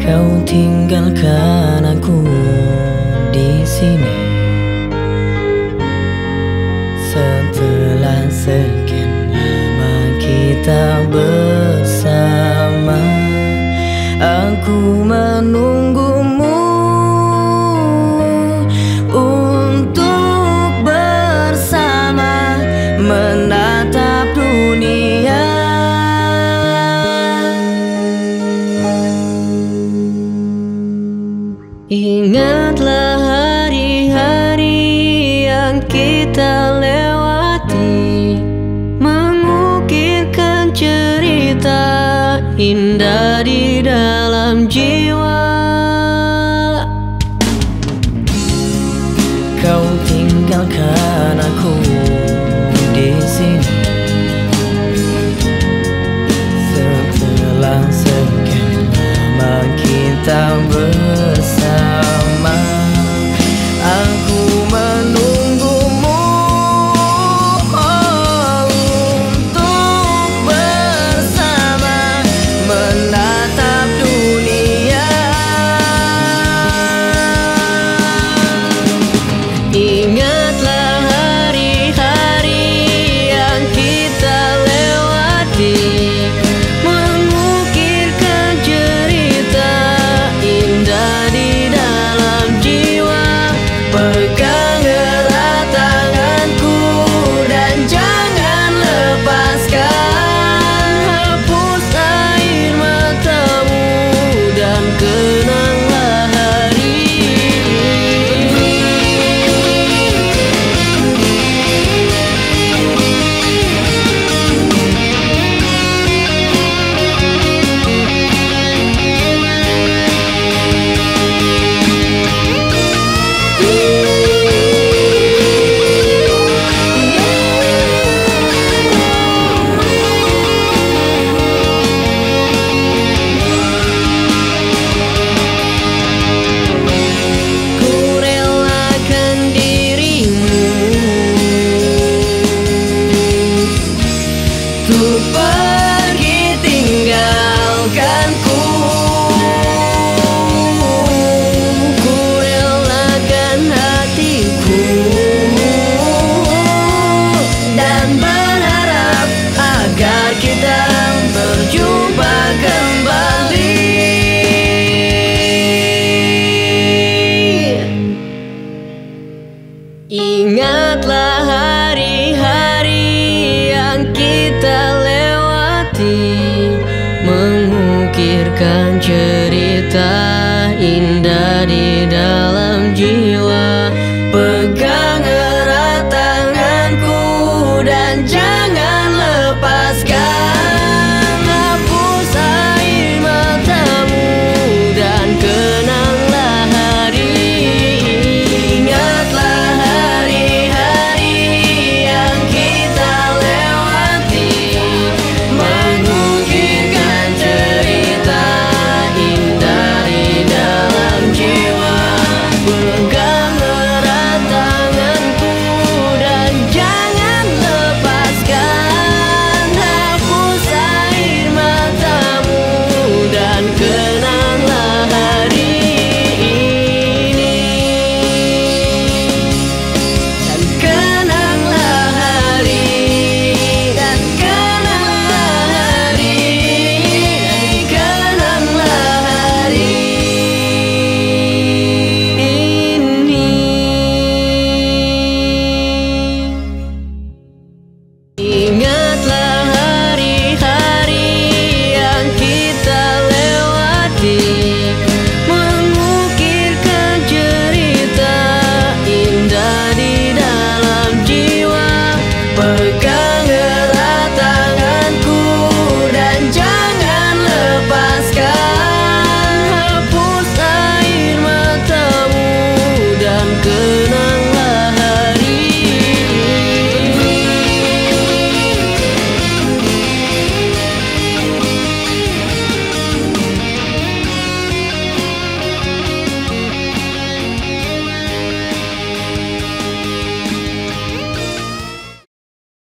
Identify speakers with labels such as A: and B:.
A: Kau tinggalkan aku di sini setelah sekian lama kita bersama. Aku menunggumu untuk bersama menatap dunia. Ingatlah hari-hari yang kita lewati, mengukirkan cerita indah di dalam jiwa. Kau tinggalkan aku di sini setelah sekian lama kita bersama. Aku menunggumu untuk bersama menatap dunia. Ingatlah hari-hari yang kita lewati, mengukirkan cerita indah di dalam jiwa. Pegang erat tanganku dan jangan lepaskan. Hapus air matamu dan kenanglah hari ini. Untuk pergi tinggalkanku, ku relakan hatiku dan berharap agar kita berjumpa kembali. Ingatlah hari-hari yang kita lewati, mengukirkan cerita indah di dalam jiwa. Pegang erat tanganku dan jangan lepaskan. Hapus air matamu dan kenanglah hari. Ingatlah hari-hari yang kita lewati, mengukirkan cerita indah di dalam jiwa. Pegang erat tanganku dan jangan lepaskan. Hapus air matamu dan kenanglah hari ini. Dan kenanglah hari, dan kenanglah hari, dan kenanglah hari ini. Ingatlah hari-hari yang kita lewati, mengukirkan cerita indah di dalam jiwa.